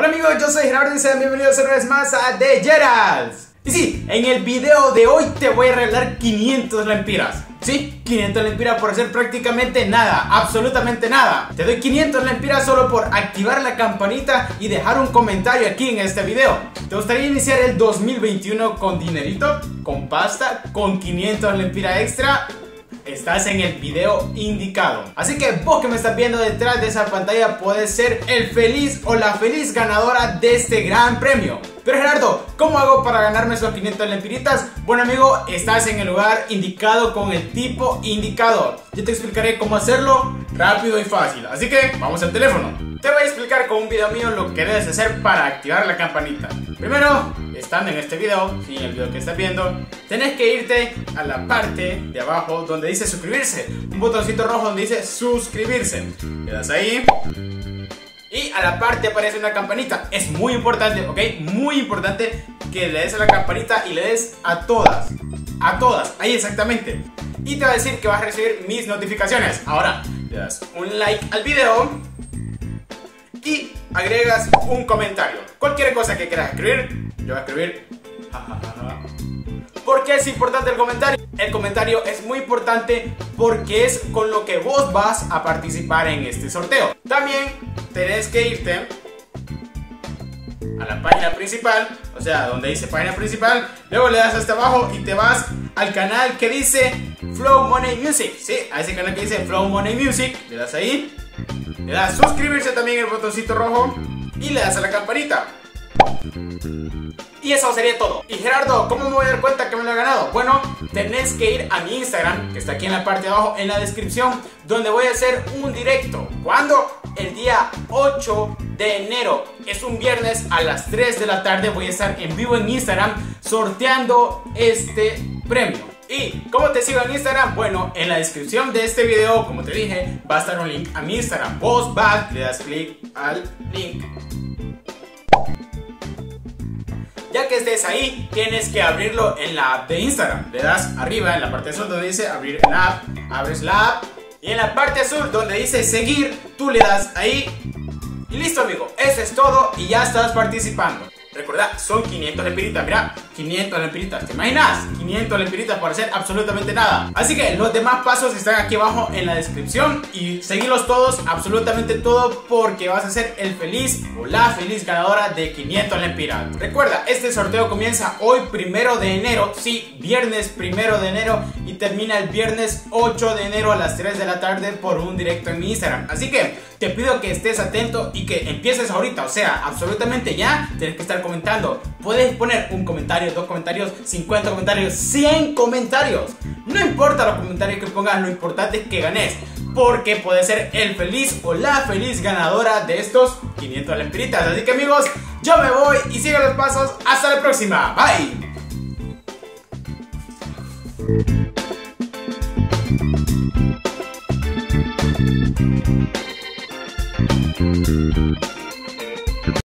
Hola amigos, yo soy Gerardo y sean bienvenidos una vez más a The Geralds. Y sí, en el video de hoy te voy a regalar 500 lempiras. Sí, 500 lempiras por hacer prácticamente nada, absolutamente nada. Te doy 500 lempiras solo por activar la campanita y dejar un comentario aquí en este video. ¿Te gustaría iniciar el 2021 con dinerito, con pasta, con 500 lempiras extra? Estás en el video indicado. Así que vos que me estás viendo detrás de esa pantalla puedes ser el feliz o la feliz ganadora de este gran premio. Pero Gerardo, ¿cómo hago para ganarme esos 500 lempiritas? Bueno amigo, estás en el lugar indicado con el tipo indicado. Yo te explicaré cómo hacerlo rápido y fácil. Así que vamos al teléfono. Te voy a explicar con un video mío lo que debes hacer para activar la campanita. Primero, estando en este video, sí, el video que estás viendo, tenés que irte a la parte de abajo donde dice suscribirse. Un botoncito rojo donde dice suscribirse. Le das ahí. Y a la parte aparece una campanita. Es muy importante, ¿ok? Muy importante que le des a la campanita y le des a todas. A todas, ahí exactamente. Y te va a decir que vas a recibir mis notificaciones. Ahora, le das un like al video y agregas un comentario. Cualquier cosa que quieras escribir, yo voy a escribir ¿Por qué es importante el comentario? El comentario es muy importante porque es con lo que vos vas a participar en este sorteo. También tenés que irte a la página principal, o sea, donde dice página principal, luego le das hasta abajo y te vas al canal que dice Flow Money Music. Sí, a ese canal que dice Flow Money Music, le das ahí, le das suscribirse también, el botoncito rojo, y le das a la campanita. Y eso sería todo. Y Gerardo, ¿cómo me voy a dar cuenta que me lo he ganado? Bueno, tenés que ir a mi Instagram, que está aquí en la parte de abajo, en la descripción, donde voy a hacer un directo. ¿Cuándo? El día 8 de enero. Es un viernes a las 3 de la tarde. Voy a estar en vivo en Instagram sorteando este premio. ¿Y cómo te sigo en Instagram? Bueno, en la descripción de este video, como te dije, va a estar un link a mi Instagram. Vos vas, le das clic al link. Ya que estés ahí, tienes que abrirlo en la app de Instagram. Le das arriba en la parte azul donde dice abrir en app, abres la app. Y en la parte azul donde dice seguir, tú le das ahí. Y listo amigo, eso es todo y ya estás participando. Recuerda, son 500 lempiritas, mira, 500 lempiritas, ¿te imaginas? 500 lempiritas por hacer absolutamente nada. Así que los demás pasos están aquí abajo en la descripción y seguirlos todos, absolutamente todo, porque vas a ser el feliz o la feliz ganadora de 500 lempiras. Recuerda, este sorteo comienza hoy 1 de enero, sí, viernes 1 de enero y termina el viernes 8 de enero a las 3 de la tarde por un directo en mi Instagram. Así que te pido que estés atento y que empieces ahorita, o sea, absolutamente ya tienes que estar comentando. Puedes poner un comentario, 2 comentarios, 50 comentarios, 100 comentarios. No importa los comentarios que pongas, lo importante es que ganes, porque puedes ser el feliz o la feliz ganadora de estos 500 lempiritas. Así que amigos, yo me voy y sigan los pasos. Hasta la próxima, bye.